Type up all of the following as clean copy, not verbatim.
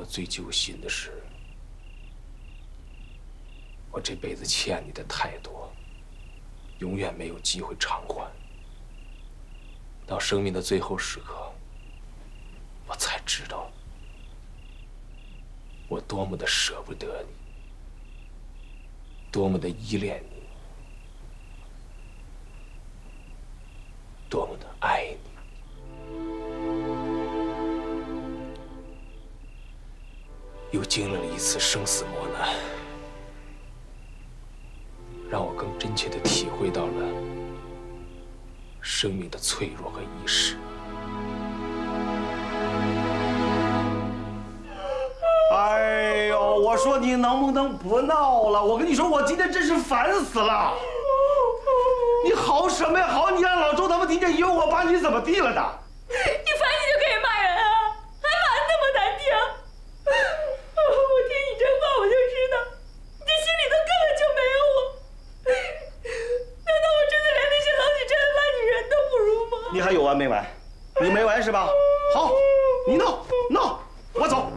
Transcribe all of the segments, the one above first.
我最揪心的是，我这辈子欠你的太多，永远没有机会偿还。到生命的最后时刻，我才知道我多么的舍不得你，多么的依恋你，多么的爱你。又经历了一次生死磨难，让我更真切地体会到了生命的脆弱和易逝。 哎呦，我说你能不能不闹了？我跟你说，我今天真是烦死了。你好什么呀？好，你让老周他们听见，以为我把你怎么地了的？ 你烦你就可以骂人啊，还骂得那么难听。我听你这话我就知道，你这心里头根本就没有我。难道我真的连那些老几镇的烂女人都不如吗？ 你还有完没完？你没完是吧？好，你闹，我走。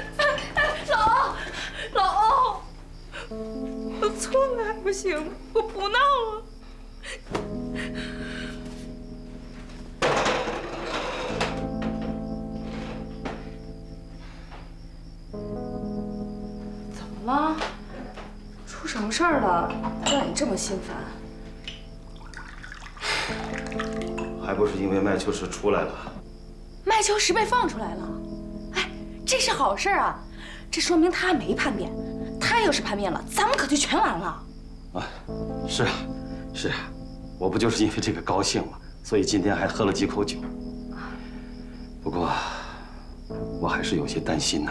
老欧，我错了还不行吗？我不闹了。怎么了？出什么事儿了？让你这么心烦？ 还不是因为麦秋实出来了。 麦秋实被放出来了，哎，这是好事啊！这说明他没叛变，他要是叛变了，咱们可就全完了。 啊，是啊，我不就是因为这个高兴嘛，所以今天还喝了几口酒。不过，我还是有些担心呐。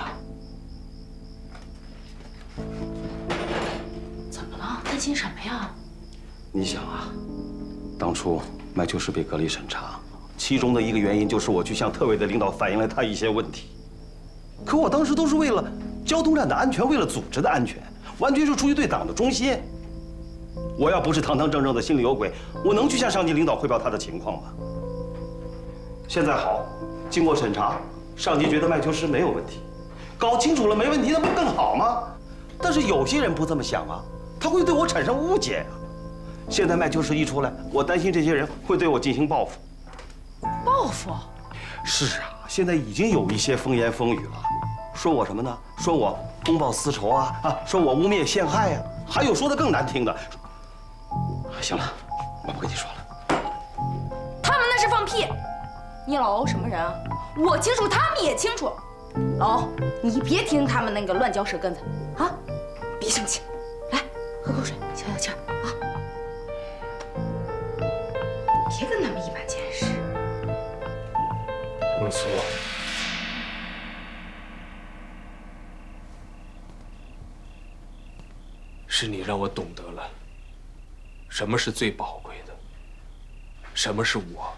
怎么了？担心什么呀？ 你想啊，当初麦秋实被隔离审查，其中的一个原因就是我去向特委的领导反映了他一些问题。可我当时都是为了交通站的安全，为了组织的安全，完全是出于对党的忠心。我要不是堂堂正正的心里有鬼，我能去向上级领导汇报他的情况吗？现在好，经过审查，上级觉得麦秋实没有问题，搞清楚了没问题，那不更好吗？但是有些人不这么想啊，他会对我产生误解啊。现在麦秋实一出来，我担心这些人会对我进行报复。 报复？ 是啊，现在已经有一些风言风语了，说我什么呢？说我公报私仇啊，说我污蔑陷害啊，还有说的更难听的。行了，我不跟你说了。 他们那是放屁！你老欧什么人啊？我清楚，他们也清楚。老欧，你别听他们那个乱嚼舌根子啊！别生气，来喝口水，消消气儿啊！别跟他们一般见识。 孟苏，是你让我懂得了什么是最宝贵的，什么是我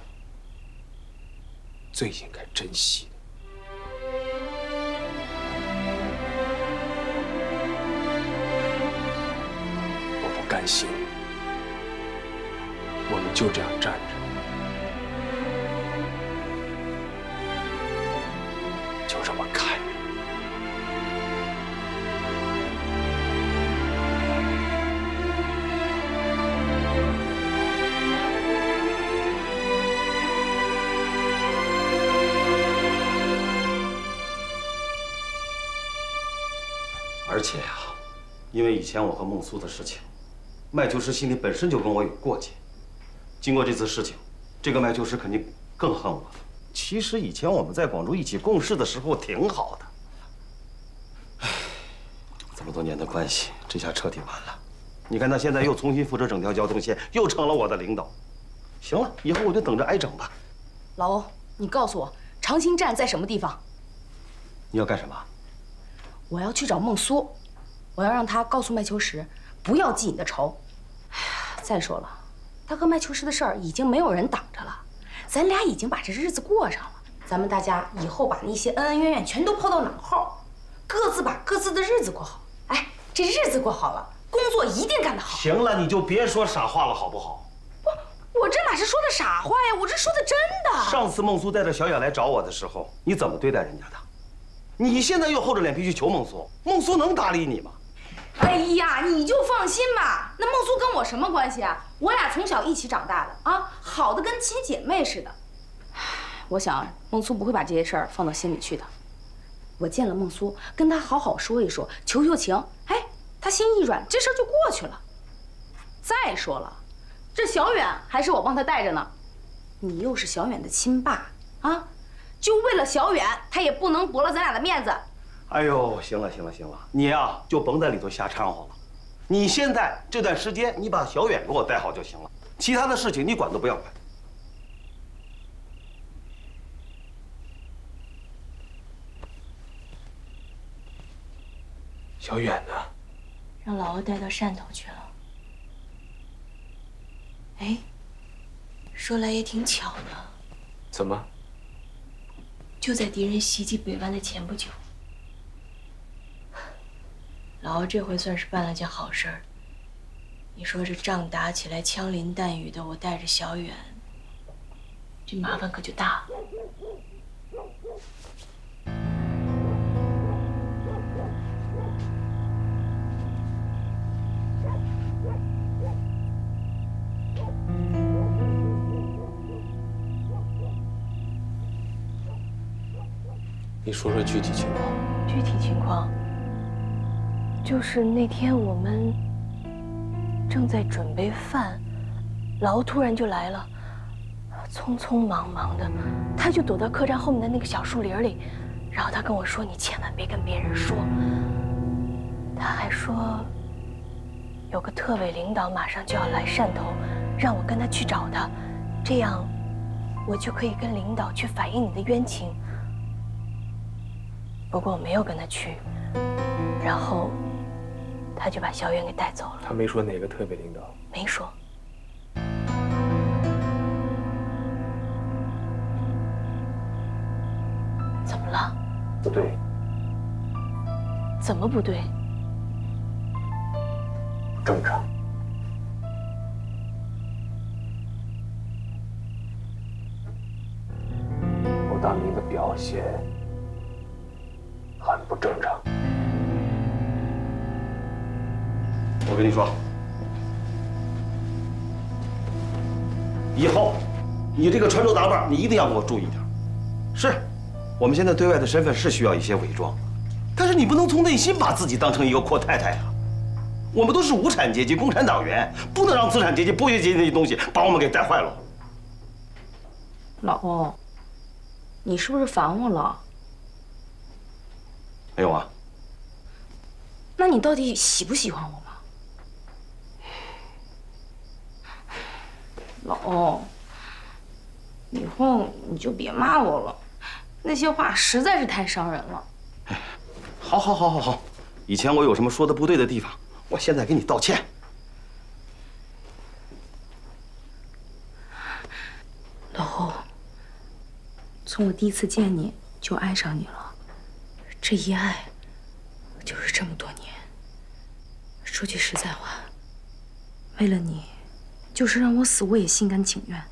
最应该珍惜的。我不甘心，我们就这样站着，就这么看着。 而且呀，因为以前我和孟苏的事情，麦秋实心里本身就跟我有过节。经过这次事情，这个麦秋实肯定更恨我了。其实以前我们在广州一起共事的时候挺好的。唉，这么多年的关系，这下彻底完了。你看他现在又重新负责整条交通线，又成了我的领导。行了，以后我就等着挨整吧。 老欧，你告诉我长兴站在什么地方？ 你要干什么？ 我要去找孟苏，我要让他告诉麦秋实不要记你的仇。哎呀，再说了，他和麦秋实的事儿已经没有人挡着了，咱俩已经把这日子过上了。咱们大家以后把那些恩恩怨怨全都抛到脑后，各自把各自的日子过好。哎，这日子过好了，工作一定干得好。 行了，你就别说傻话了，好不好？ 我这哪是说的傻话呀，我这说的真的。 上次孟苏带着小雅来找我的时候，你怎么对待人家的？ 你现在又厚着脸皮去求孟苏，孟苏能搭理你吗？ 哎呀，你就放心吧，那孟苏跟我什么关系啊？我俩从小一起长大的啊，好的跟亲姐妹似的。我想孟苏不会把这些事儿放到心里去的。我见了孟苏，跟他好好说一说，求求情，哎，他心一软，这事儿就过去了。再说了，这小远还是我帮他带着呢，你又是小远的亲爸啊，就为了小远，他也不能驳了咱俩的面子。 哎呦，行了，你呀就甭在里头瞎掺和了。你现在这段时间，你把小远给我带好就行了，其他的事情你管都不要管。 小远呢？ 让老欧带到汕头去了。哎，说来也挺巧的。 怎么？ 就在敌人袭击北湾的前不久，老欧这回算是办了件好事儿。你说这仗打起来枪林弹雨的，我带着小远，这麻烦可就大了。 你说说具体情况。 具体情况就是那天我们正在准备饭，老欧突然就来了，匆匆忙忙的，他就躲到客栈后面的那个小树林里，然后他跟我说：“你千万别跟别人说。”他还说有个特委领导马上就要来汕头，让我跟他去找他，这样我就可以跟领导去反映你的冤情。不过我没有跟他去，然后他就把小远给带走了。 他没说哪个特别领导？ 没说。怎么了？ 不对。 怎么不对？ 不正常。我当你的表现很不正常。 我跟你说，以后你这个穿着打扮，你一定要给我注意点。是，我们现在对外的身份是需要一些伪装，但是你不能从内心把自己当成一个阔太太啊。我们都是无产阶级共产党员，不能让资产阶级、剥削阶级那些东西把我们给带坏了。 老欧，你是不是烦我了？ 没有啊。 那你到底喜不喜欢我吗？老欧，以后你就别骂我了，那些话实在是太伤人了。 好，以前我有什么说的不对的地方，我现在给你道歉。 老欧，从我第一次见你就爱上你了，这一爱就是这么多年。说句实在话，为了你，就是让我死我也心甘情愿。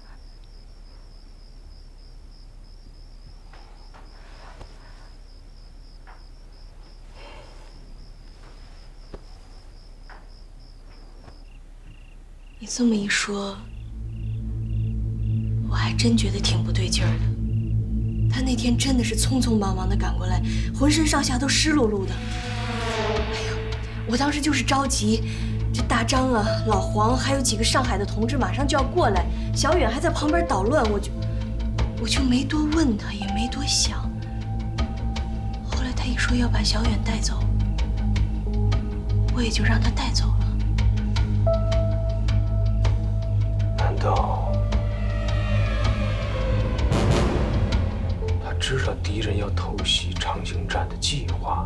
你这么一说，我还真觉得挺不对劲儿的。他那天真的是匆匆忙忙的赶过来，浑身上下都湿漉漉的。哎呦，我当时就是着急，这大张啊、老黄还有几个上海的同志马上就要过来，小远还在旁边捣乱，我就没多问他，也没多想。后来他一说要把小远带走，我也就让他带走了。 难道他知道敌人要偷袭长兴站的计划？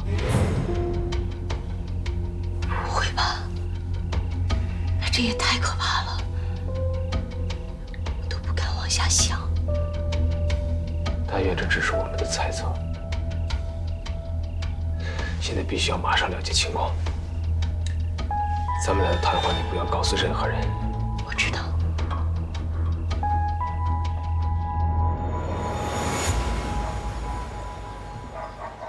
不会吧？那这也太可怕了，我都不敢往下想。 但愿这只是我们的猜测。现在必须要马上了解情况。咱们俩的谈话你不要告诉任何人。 我知道。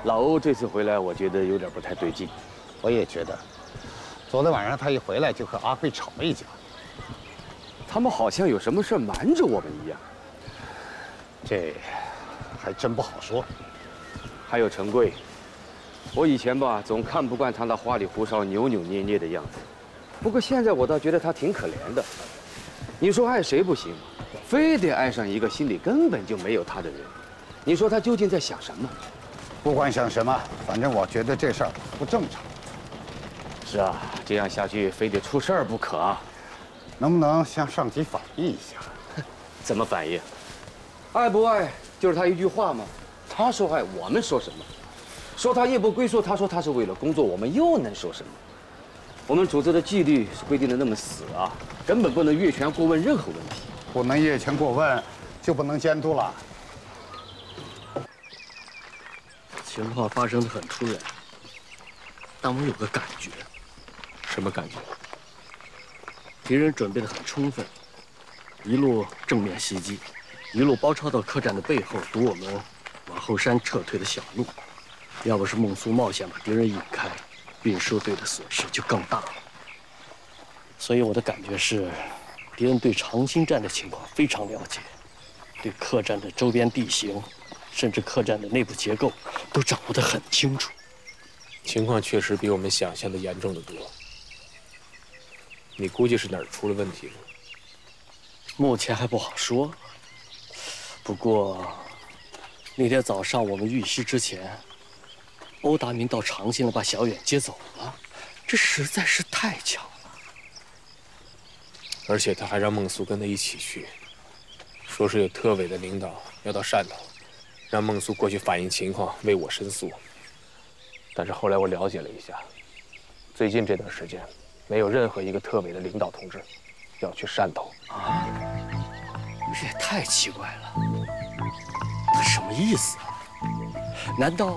老欧这次回来，我觉得有点不太对劲。 我也觉得，昨天晚上他一回来就和阿贵吵了一架。 他们好像有什么事瞒着我们一样。 这还真不好说。 还有陈贵，我以前吧总看不惯他那花里胡哨、扭扭捏捏的样子，不过现在我倒觉得他挺可怜的。你说爱谁不行，非得爱上一个心里根本就没有他的人，你说他究竟在想什么？ 不管想什么，反正我觉得这事儿不正常。 是啊，这样下去非得出事儿不可啊！ 能不能向上级反映一下？ 怎么反应？爱不爱就是他一句话吗？他说爱，我们说什么？说他夜不归宿，他说他是为了工作，我们又能说什么？我们组织的纪律是规定的那么死啊，根本不能越权过问任何问题。 不能越权过问，就不能监督了。 情况发生的很突然，但我有个感觉。 什么感觉？ 敌人准备得很充分，一路正面袭击，一路包抄到客栈的背后，堵我们往后山撤退的小路。要不是孟苏冒险把敌人引开，运输队的损失就更大了。所以我的感觉是，敌人对长兴站的情况非常了解，对客栈的周边地形，甚至客栈的内部结构都掌握得很清楚。 情况确实比我们想象的严重得多。你估计是哪儿出了问题了？ 目前还不好说。不过，那天早上我们遇袭之前，欧达明到长兴了，把小远接走了，这实在是太巧了。 而且他还让孟苏跟他一起去，说是有特委的领导要到汕头，让孟苏过去反映情况，为我申诉。但是后来我了解了一下，最近这段时间，没有任何一个特委的领导同志要去汕头。 啊，这也太奇怪了，他什么意思啊？难道？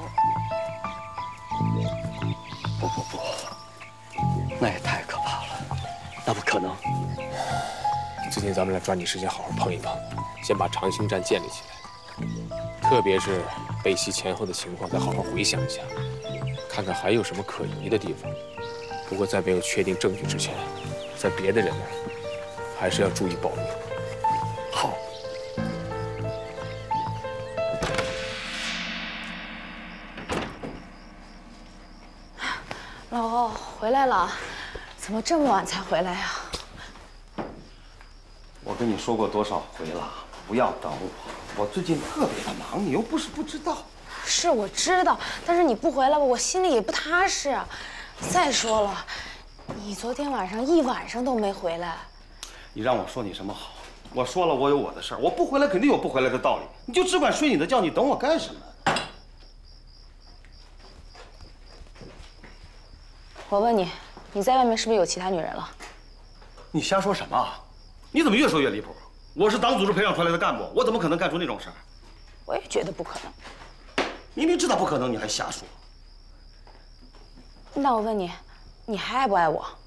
不，那也太可怕了，那不可能。 最近咱们俩抓紧时间好好碰一碰，先把长兴站建立起来，特别是被袭前后的情况，再好好回想一下，看看还有什么可疑的地方。不过在没有确定证据之前，在别的人那儿还是要注意保密。 好。 老欧回来了，怎么这么晚才回来呀？ 我跟你说过多少回了，不要等我，我最近特别的忙，你又不是不知道。 是我知道，但是你不回来吧，我心里也不踏实。再说了，你昨天晚上一晚上都没回来。 你让我说你什么好？我说了，我有我的事儿，我不回来肯定有不回来的道理。你就只管睡你的觉，你等我干什么？ 我问你，你在外面是不是有其他女人了？ 你瞎说什么？你怎么越说越离谱？我是党组织培养出来的干部，我怎么可能干出那种事儿？ 我也觉得不可能。 明明知道不可能，你还瞎说。 那我问你，你还爱不爱我？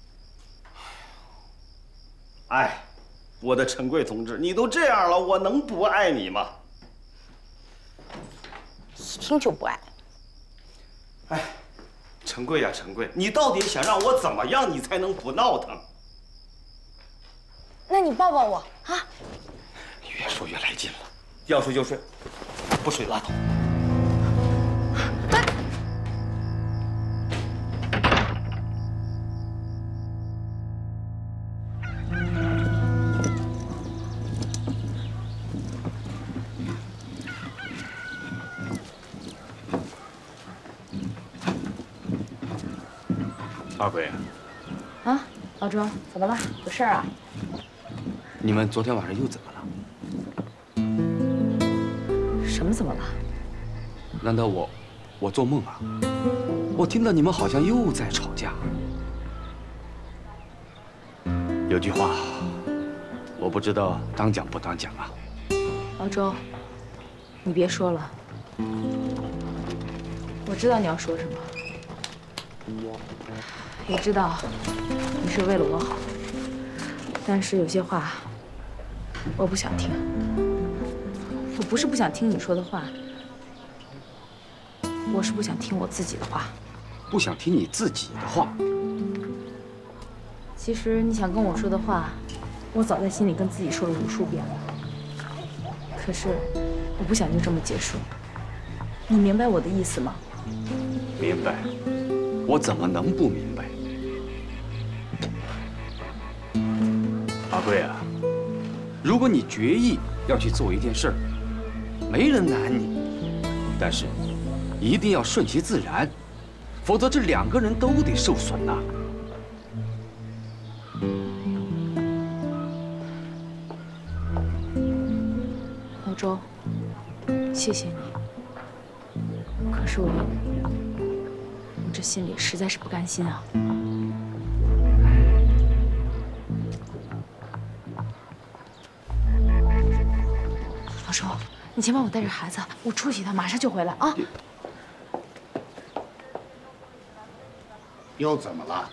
爱，我的陈贵同志，你都这样了，我能不爱你吗？ 一听就不爱。 哎，陈贵呀，陈贵，你到底想让我怎么样，你才能不闹腾？ 那你抱抱我啊！ 你越说越来劲了，要睡就睡，不睡拉倒。 阿贵， 啊，老周，怎么了？有事儿啊？ 你们昨天晚上又怎么了？ 什么怎么了？ 难道我做梦啊？我听到你们好像又在吵架。有句话，我不知道当讲不当讲啊。 老周，你别说了，我知道你要说什么，也知道你是为了我好，但是有些话我不想听。我不是不想听你说的话， 我是不想听我自己的话。 不想听你自己的话。 其实你想跟我说的话，我早在心里跟自己说了无数遍了。可是我不想就这么结束。你明白我的意思吗？ 明白。我怎么能不明白？阿贵啊，如果你决意要去做一件事儿，没人拦你，但是一定要顺其自然，否则这2个人都得受损呐。 老周，谢谢你。可是我这心里实在是不甘心啊。老周，你先帮我带着孩子，我出去一趟，马上就回来啊。 又怎么了？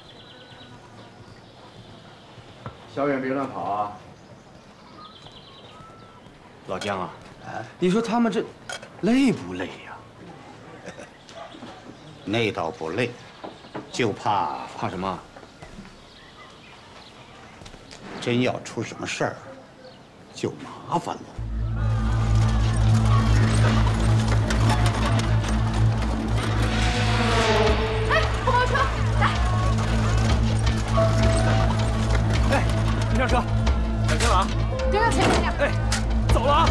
小远别乱跑啊！老姜啊，你说他们这累不累呀？ 累倒不累，就怕什么？ 真要出什么事儿，就麻烦了。 哎，后包车，来！ 哎，你上车，小心了啊！ 跟上前面点。 哎，走了啊！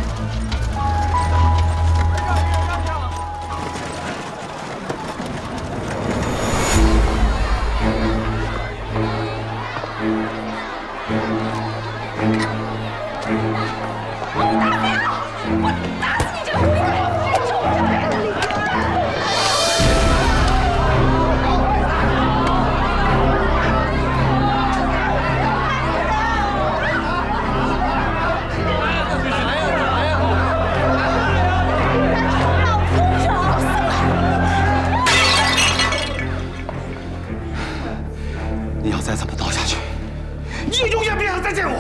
你要再这么闹下去，你就永远别想再见我。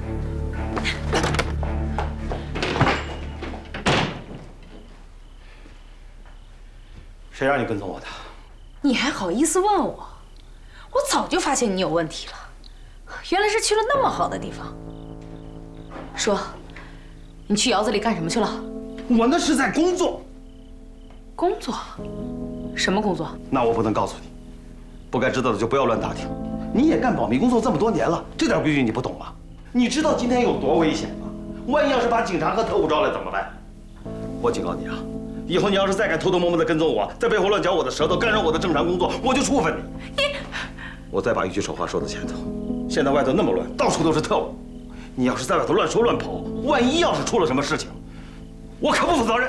谁让你跟踪我的？ 你还好意思问我？我早就发现你有问题了，原来是去了那么好的地方。说，你去窑子里干什么去了？ 我那是在工作。 工作？什么工作？ 那我不能告诉你，不该知道的就不要乱打听。你也干保密工作这么多年了，这点规矩你不懂吗？你知道今天有多危险吗？万一要是把警察和特务招来怎么办？我警告你啊，以后你要是再敢偷偷摸摸的跟踪我，在背后乱嚼我的舌头，干扰我的正常工作，我就处分你。我再把一句丑话说到前头，现在外头那么乱，到处都是特务，你要是在外头乱说乱跑，万一要是出了什么事情，我可不负责任。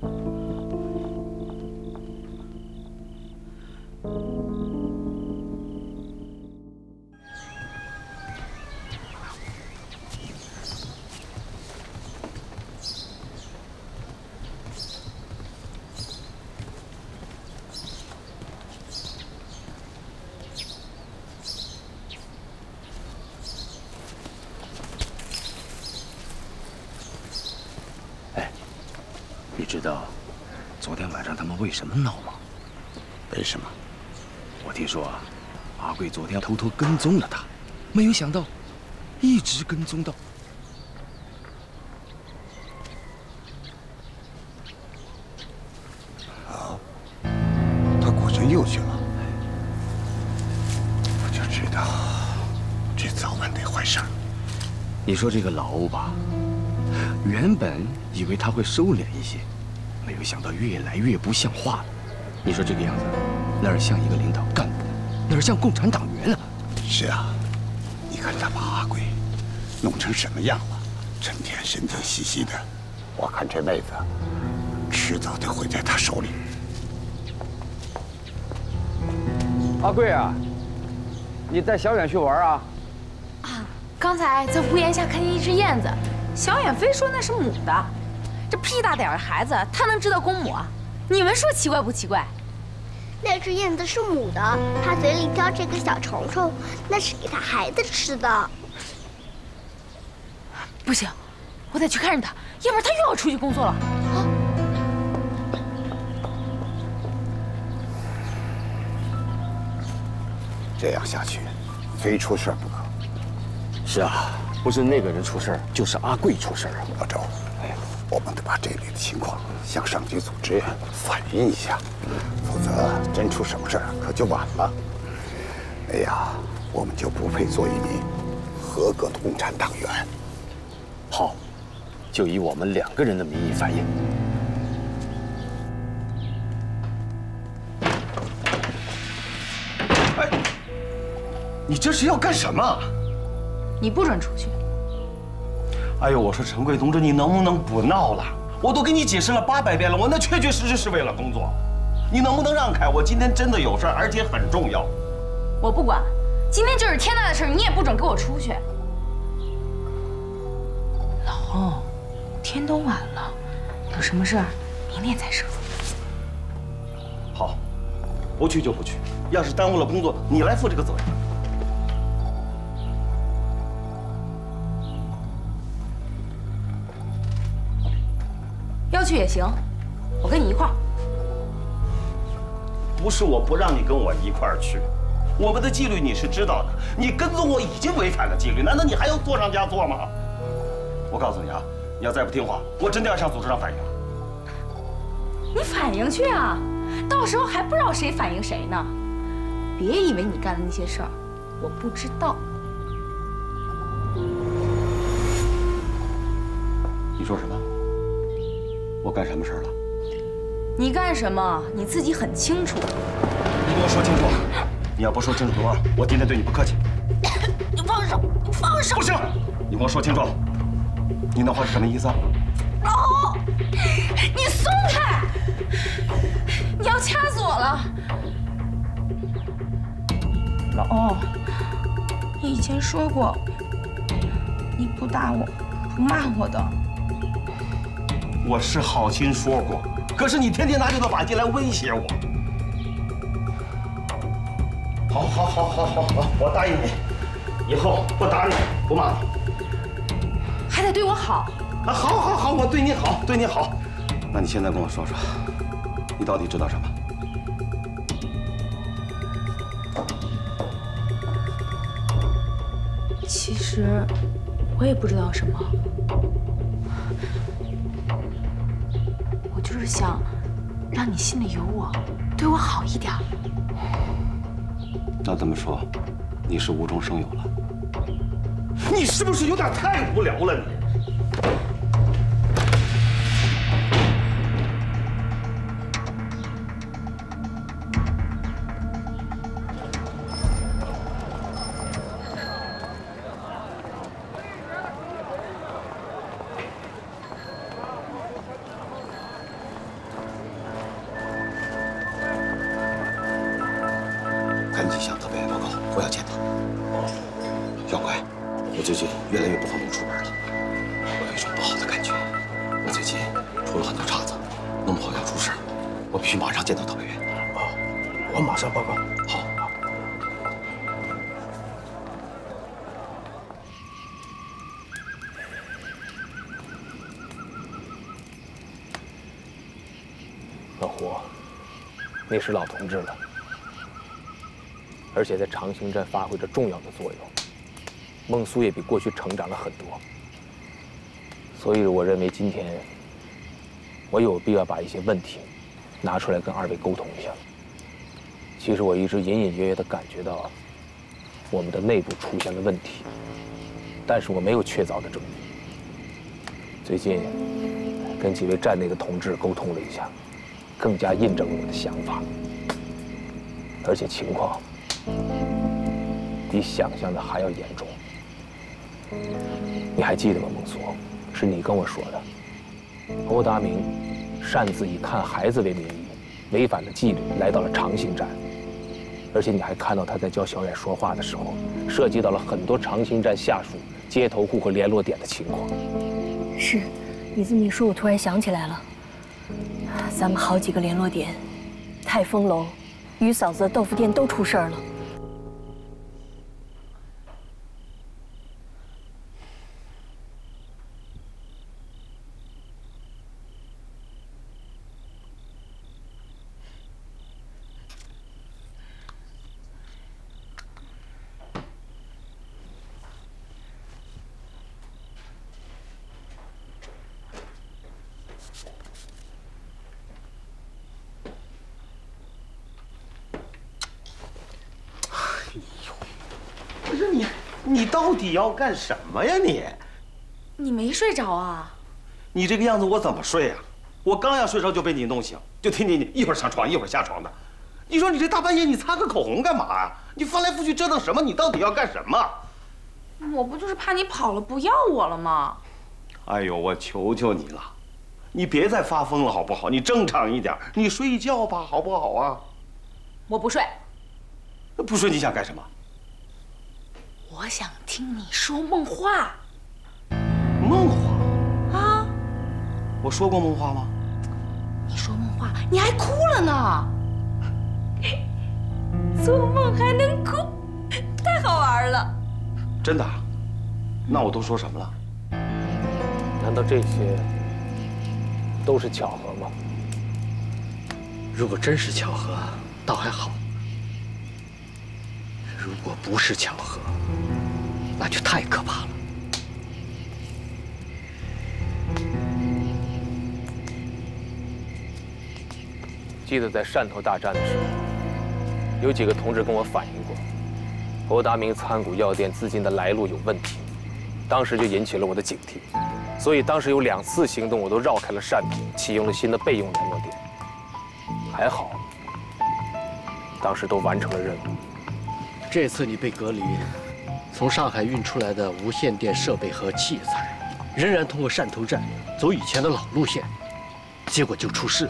你知道昨天晚上他们为什么闹吗？ 为什么？ 我听说啊，阿贵昨天偷偷跟踪了他，没有想到一直跟踪到。 啊，他果真又去了。我就知道，这早晚得坏事儿。 你说这个老欧吧，原本以为他会收敛一些，没有想到越来越不像话了。你说这个样子，哪儿像一个领导干部，哪儿像共产党员啊？ 是啊，你看他把阿贵弄成什么样了，成天神经兮兮的。我看这妹子迟早得毁在他手里。 阿贵啊，你带小远去玩啊？ 啊，刚才在屋檐下看见一只燕子，小远飞说那是母的。这屁大点的孩子，他能知道公母啊？你们说奇怪不奇怪？ 那只燕子是母的，它嘴里叼着个小虫虫，那是给它孩子吃的。 不行，我得去看着它，要不然它又要出去工作了。啊！ 这样下去，非出事不可。 是啊，不是那个人出事儿，就是阿贵出事儿啊。 老周，我们得把这里的情况向上级组织反映一下，否则真出什么事儿可就晚了。哎呀，我们就不配做一名合格的共产党员。 好，就以我们2个人的名义反映。 哎，你这是要干什么？ 你不准出去。 哎呦，我说陈贵同志，你能不能不闹了？我都给你解释了800遍了，我那确确实实是为了工作，你能不能让开？我今天真的有事，而且很重要。 我不管，今天就是天大的事，你也不准给我出去。老欧，天都晚了，有什么事明天再说。 好，不去就不去，要是耽误了工作，你来负这个责任。 要去也行，我跟你一块儿。 不是我不让你跟我一块儿去，我们的纪律你是知道的，你跟踪我已经违反了纪律，难道你还要做上加做吗？我告诉你啊，你要再不听话，我真的要向组织上反映。 你反映去啊，到时候还不知道谁反映谁呢。别以为你干的那些事儿我不知道。 你说什么？我干什么事儿了？ 你干什么你自己很清楚。 你给我说清楚！你要不说清楚的话，我今天对你不客气。 你放手！你放手！ 不行，你给我说清楚，你那话是什么意思啊？ 老欧，你松开！你要掐死我了！老欧，你以前说过，你不打我，不骂我的。 我是好心说过，可是你天天拿这个把戏来威胁我。好，我答应你，以后不打你，不骂你， 还得对我好。 啊，好，我对你好，对你好。那你现在跟我说说，你到底知道什么？ 其实我也不知道什么，我就是想让你心里有我，对我好一点。 那这么说，你是无中生有了？你是不是有点太无聊了你？赶紧向特派员报告，我要见他。小乖，我最近越来越不方便出门了，我有一种不好的感觉。我最近出了很多岔子，弄不好要出事，我必须马上见到特派员。 啊，我马上报告。 好。 老胡，那是老同志了，而且在长兴站发挥着重要的作用。孟苏也比过去成长了很多，所以我认为今天我有必要把一些问题拿出来跟2位沟通一下。其实我一直隐隐约约地感觉到我们的内部出现了问题，但是我没有确凿的证据。最近跟几位站内的同志沟通了一下，更加印证了我的想法，而且情况比想象的还要严重。你还记得吗，孟苏？是你跟我说的，欧达明擅自以看孩子为名义，违反了纪律，来到了长兴站。而且你还看到他在教小远说话的时候，涉及到了很多长兴站下属接头户和联络点的情况。 是，你这么一说，我突然想起来了，咱们好几个联络点，泰丰楼、于嫂子的豆腐店都出事儿了。 你到底要干什么呀你？ 你没睡着啊？ 你这个样子我怎么睡啊？我刚要睡着就被你弄醒，就听见你一会儿上床一会儿下床的。你说你这大半夜你擦个口红干嘛呀？你翻来覆去折腾什么？你到底要干什么？ 我不就是怕你跑了不要我了吗？ 哎呦，我求求你了，你别再发疯了好不好？你正常一点，你睡觉吧好不好啊？ 我不睡。 不睡你想干什么？ 我想听你说梦话。 梦话啊？我说过梦话吗？ 你说梦话，你还哭了呢。做梦还能哭，太好玩了。 真的？那我都说什么了？ 难道这些都是巧合吗？ 如果真是巧合，倒还好；如果不是巧合，那就太可怕了。 记得在汕头大战的时候，有几个同志跟我反映过，欧达明参股药店资金的来路有问题，当时就引起了我的警惕，所以当时有2次行动我都绕开了汕头，启用了新的备用联络点。还好，当时都完成了任务。 这次你被隔离，从上海运出来的无线电设备和器材，仍然通过汕头站走以前的老路线，结果就出事。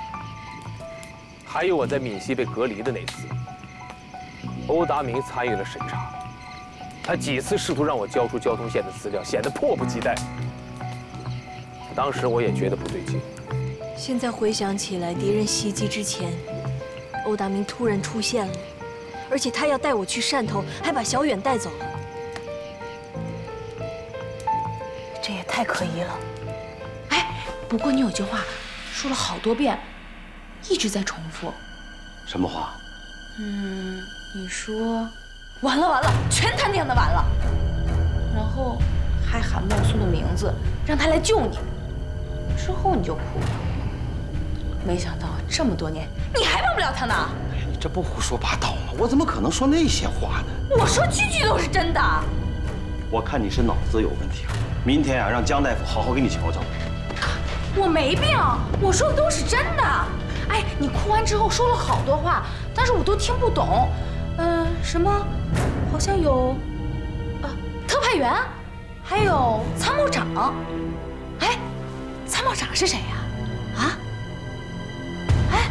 还有我在闽西被隔离的那次，欧达明参与了审查，他几次试图让我交出交通线的资料，显得迫不及待。当时我也觉得不对劲。 现在回想起来，敌人袭击之前，欧达明突然出现了，而且他要带我去汕头，还把小远带走了，这也太可疑了。 哎，不过你有句话说了好多遍，一直在重复。 什么话？ 你说完了完了，全他娘的完了，然后还喊孟苏的名字，让他来救你。之后你就哭了。没想到这么多年你还忘不了他呢。 哎呀，你这不胡说八道吗？我怎么可能说那些话呢？ 我说句句都是真的。 我看你是脑子有问题了。明天啊，让江大夫好好给你瞧瞧。 我没病，我说的都是真的。哎，你哭完之后说了好多话，但是我都听不懂。什么？好像有，特派员，还有参谋长。哎，参谋长是谁呀？啊？哎，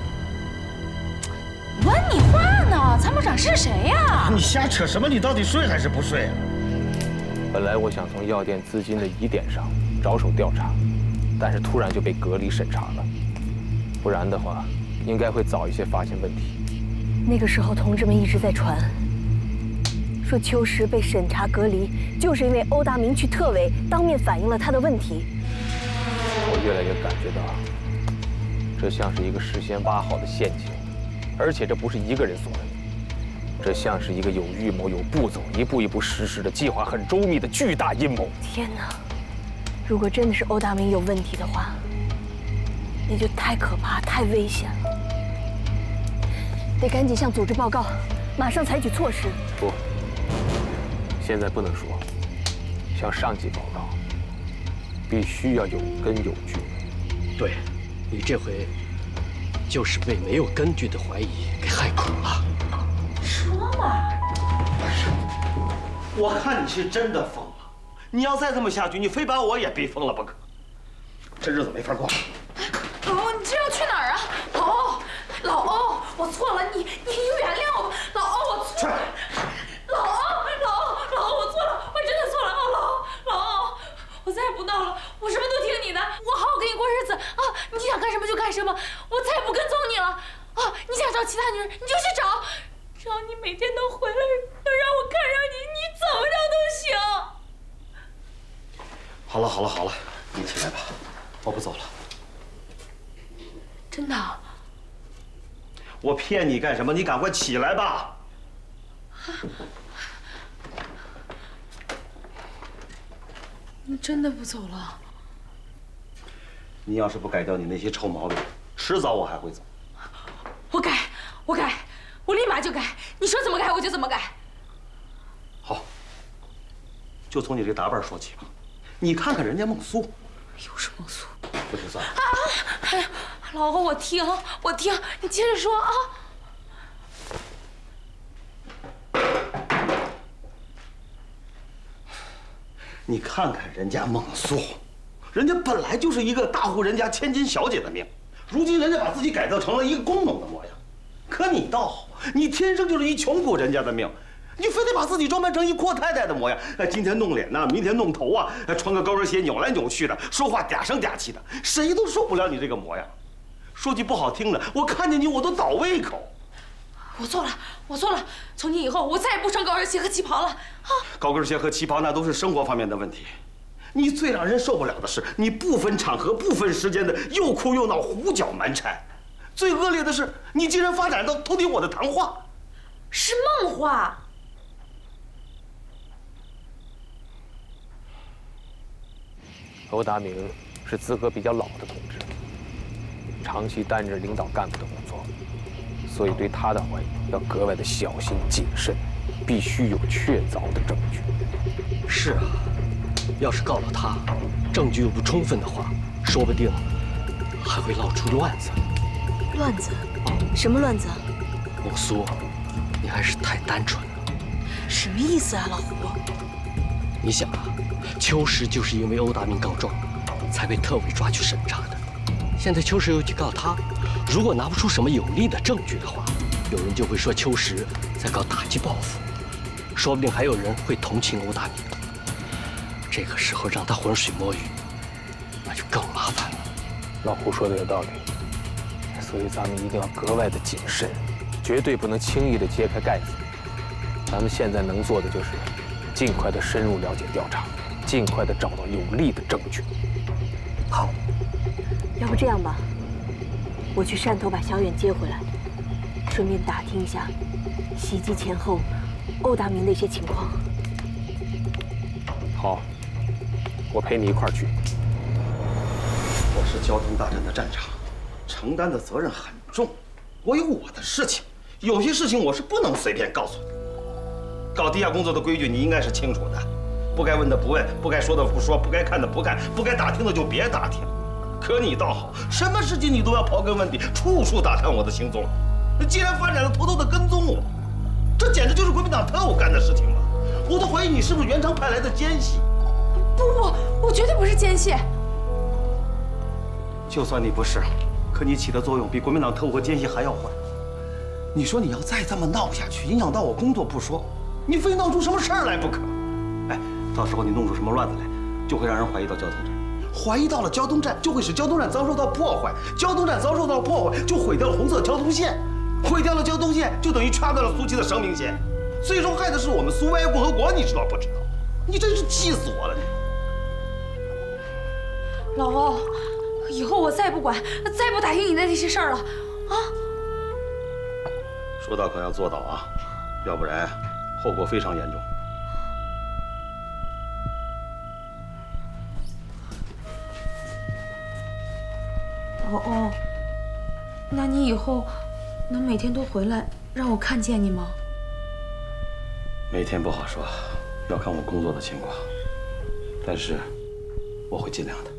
问你话呢，参谋长是谁呀？ 你瞎扯什么？你到底睡还是不睡啊？ 本来我想从药店资金的疑点上着手调查，但是突然就被隔离审查了。不然的话，应该会早一些发现问题。 那个时候，同志们一直在传，说秋实被审查隔离，就是因为欧达明去特委当面反映了他的问题。 我越来越感觉到，这像是一个事先挖好的陷阱，而且这不是一个人所为，这像是一个有预谋、有步骤、一步一步实施的计划很周密的巨大阴谋。 天哪！如果真的是欧达明有问题的话，那就太可怕、太危险了。得赶紧向组织报告，马上采取措施。 不，现在不能说，向上级报告，必须要有根有据。 对，你这回就是被没有根据的怀疑给害苦了。 说嘛！ 我看你是真的疯了。你要再这么下去，你非把我也逼疯了不可。这日子没法过。 老欧，你这要去哪儿啊？老欧，我错了，你原谅我吧。老欧，我错了。老欧，我错了，我真的错了。老欧，我再也不闹了，我什么都听你的，我好好跟你过日子啊！你想干什么就干什么，我再也不跟踪你了啊！你想找其他女人，你就去找，只要你每天都回来，能让我看上你，你怎么着都行。 好了，你起来吧，我不走了。 真的？ 我骗你干什么？你赶快起来吧！ 你真的不走了？ 你要是不改掉你那些臭毛病，迟早我还会走。 我改，我立马就改。你说怎么改我就怎么改。 好， 就从你这打扮说起吧。你看看人家孟苏， 又是孟苏， 不是算了。 哎呀，老欧，我听，你接着说啊。 你看看人家孟苏，人家本来就是一个大户人家千金小姐的命，如今人家把自己改造成了一个工农的模样。可你倒好，你天生就是一穷苦人家的命，你非得把自己装扮成一阔太太的模样。今天弄脸呐，明天弄头啊，穿个高跟鞋扭来扭去的，说话嗲声嗲气的，谁都受不了你这个模样。说句不好听的，我看见你我都倒胃口。 我错了，从今以后我再也不穿高跟鞋和旗袍了。啊， 高跟鞋和旗袍那都是生活方面的问题。你最让人受不了的是，你不分场合、不分时间的又哭又闹、胡搅蛮缠。最恶劣的是，你竟然发展到偷听我的谈话。 是梦话。 欧达明是资格比较老的同志，长期担任领导干部的工作，所以对他的怀疑要格外的小心谨慎，必须有确凿的证据。 是啊，要是告了他，证据又不充分的话，说不定还会闹出乱子。 乱子？什么乱子啊？ 孟苏，你还是太单纯了。 什么意思啊，老胡？ 你想啊，秋实就是因为欧达明告状，才被特委抓去审查的。现在秋实又去告他，如果拿不出什么有力的证据的话，有人就会说秋实在搞打击报复，说不定还有人会同情欧达明。这个时候让他浑水摸鱼，那就更麻烦了。 老胡说的有道理，所以咱们一定要格外的谨慎，绝对不能轻易的揭开盖子。咱们现在能做的就是尽快的深入了解调查，尽快的找到有力的证据。 好， 要不这样吧，我去汕头把小远接回来，顺便打听一下袭击前后欧达明的一些情况。 好，我陪你一块儿去。 我是交通大战的战场，承担的责任很重，我有我的事情，有些事情我是不能随便告诉你。搞地下工作的规矩你应该是清楚的，不该问的不问，不该说的不说，不该看的不看，不该打听的就别打听。可你倒好，什么事情你都要刨根问底，处处打探我的行踪。既然发展了偷偷的跟踪我，这简直就是国民党特务干的事情了。我都怀疑你是不是袁昌派来的奸细。 不，我绝对不是奸细。 就算你不是，可你起的作用比国民党特务和奸细还要坏。你说你要再这么闹下去，影响到我工作不说，你非闹出什么事儿来不可。哎，到时候你弄出什么乱子来，就会让人怀疑到交通站，怀疑到了交通站，就会使交通站遭受到破坏，交通站遭受到破坏，就毁掉了红色交通线，毁掉了交通线，就等于掐断了苏区的生命线，最终害的是我们苏维埃共和国，你知道不知道？你真是气死我了你！ 老欧，以后我再不管，再不打听你的那些事儿了，啊！ 说到可要做到啊，要不然后果非常严重。 老欧，那你以后能每天都回来让我看见你吗？ 每天不好说，要看我工作的情况，但是我会尽量的。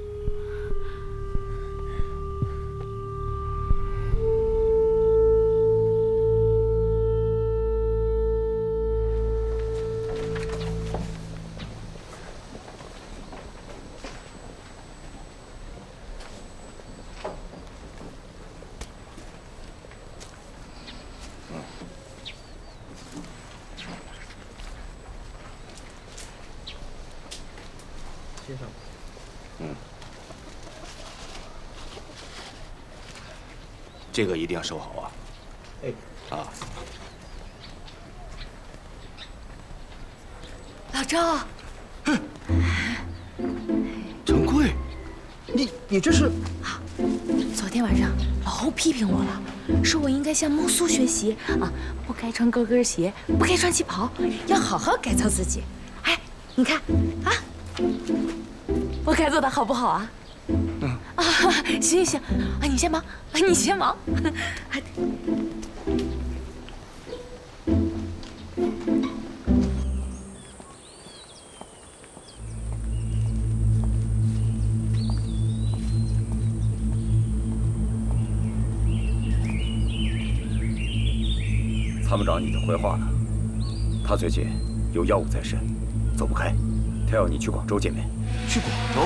这个一定要收好啊！哎，啊， 老周， 陈贵，你这是？ 昨天晚上老欧批评我了，说我应该向孟苏学习啊，不该穿高跟鞋，不该穿旗袍，要好好改造自己。哎，你看啊，我改造的好不好啊？啊，行行行，啊，你先忙，啊，你先忙。 参谋长已经回话了，他最近有要务在身，走不开，他要你去广州见面。 去广州？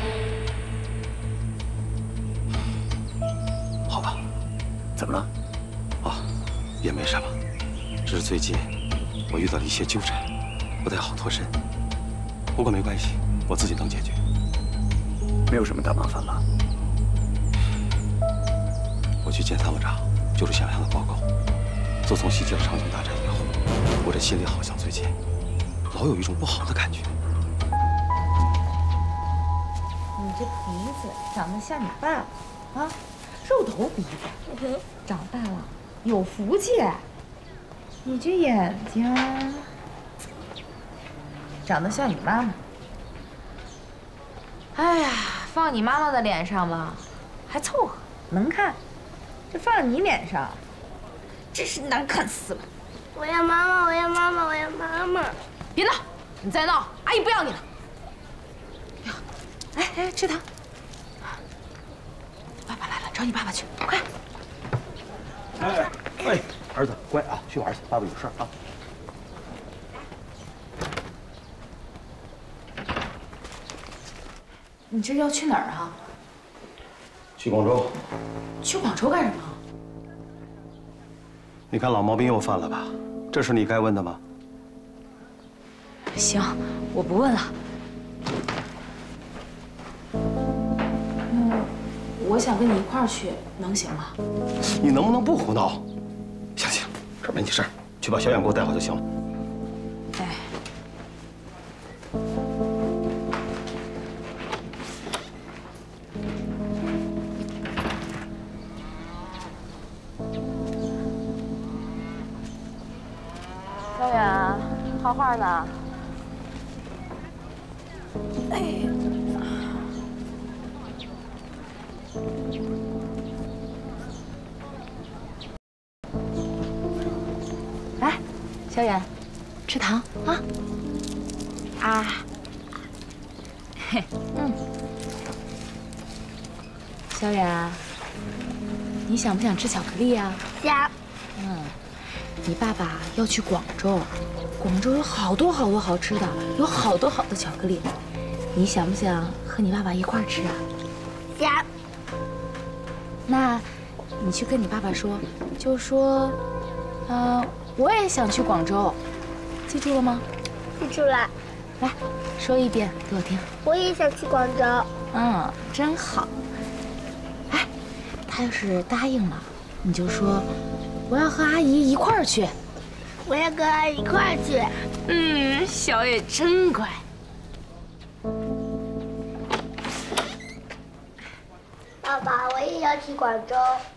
好吧。 怎么了？ 啊，也没什么，只是最近我遇到了一些纠缠，不太好脱身。不过没关系，我自己能解决。 没有什么大麻烦吧？ 我去见参谋长，就是想向他报告，自从袭击了长青大战以后，我这心里好像最近老有一种不好的感觉。 你这鼻子长得像你爸爸啊，肉头鼻子，长大了有福气。你这眼睛长得像你妈妈。哎呀，放你妈妈的脸上吧，还凑合能看；这放你脸上，真是难看死了。 我要妈妈，我要妈妈，我要妈妈！ 别闹，你再闹，阿姨不要你了。哎，吃糖。爸爸来了，找你爸爸去，快！ 哎，儿子乖啊，去玩去，爸爸有事啊。 你这要去哪儿啊？ 去广州。 去广州干什么？ 你看老毛病又犯了吧？这是你该问的吗？ 行，我不问了。我想跟你一块儿去，能行吗？ 你能不能不胡闹？行，这没你事儿，去把小远给我带好就行了。 哎。 小远，画画呢？ 哎。 来，小远，吃糖啊！啊，嘿，小远，你想不想吃巧克力呀？ 想。 你爸爸要去广州，广州有好多好多好吃的，有好多好的巧克力，你想不想和你爸爸一块儿吃啊？ 想。 那，你去跟你爸爸说，就说，我也想去广州，记住了吗？ 记住了。 来，说一遍给我听。 我也想去广州。 真好。哎，他要是答应了，你就说。我要和阿姨一块儿去， 我要跟阿姨一块儿去。 小野真乖。 爸爸，我也要去广州。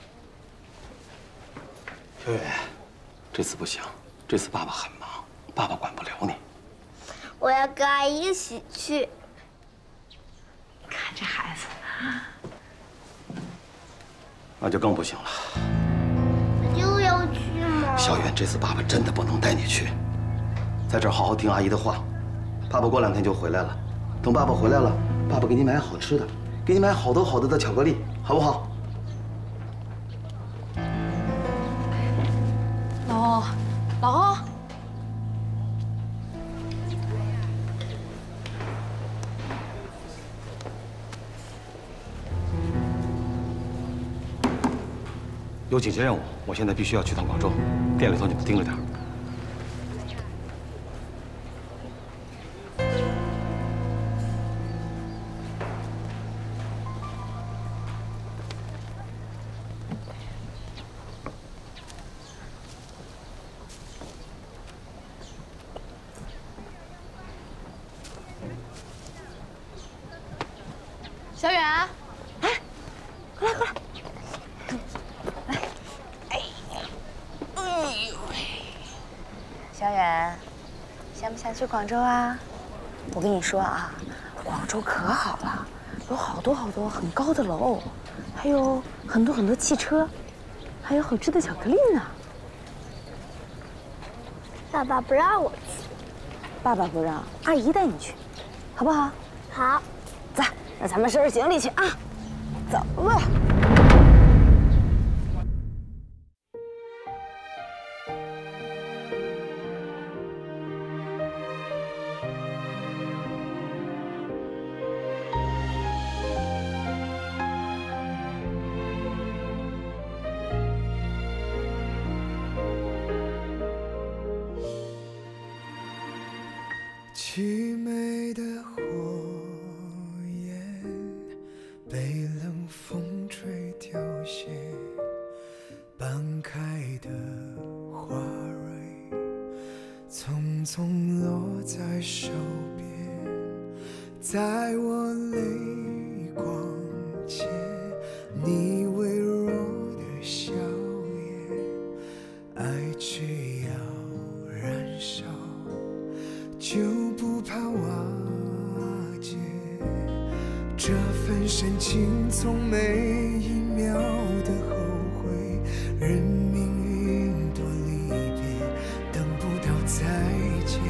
小远，这次不行，这次爸爸很忙，爸爸管不了你。 我要跟阿姨一起去。 看这孩子， 那就更不行了。 就要去吗？ 小远，这次爸爸真的不能带你去，在这儿好好听阿姨的话。爸爸过2天就回来了，等爸爸回来了，爸爸给你买好吃的，给你买好多好多的巧克力，好不好？ 老欧， 有紧急任务，我现在必须要去趟广州，店里头你们盯着点。 小远，哎，过来。 小远，想不想去广州啊？我跟你说啊，广州可好了，有好多好多很高的楼，还有很多很多汽车，还有好吃的巧克力呢。 爸爸不让我去。 爸爸不让，阿姨带你去，好不好？ 好。 走，那咱们收拾行李去啊，走了。 凄美的火焰被冷风吹凋谢，半开的花蕊匆匆落在手边，在我泪光间，你微弱的笑颜，爱只要燃烧，就不怕瓦解。这份深情从每一秒的后悔，任命运多离别，等不到再见，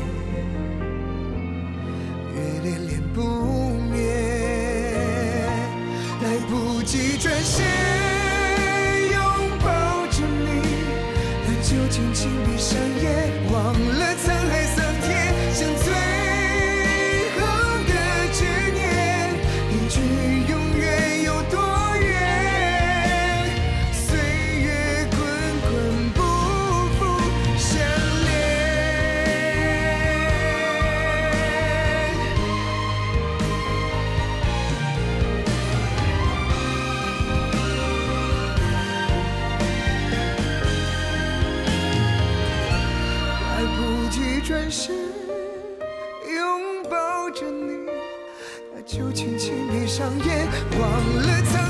越恋恋不灭，来不及转身拥抱着你，但就轻轻闭上眼，忘了沧海桑田，像最后的执念，一句永远有多远？岁月滚滚，不复相恋。来不及转身拥抱着你，那就轻轻闭上眼，忘了沧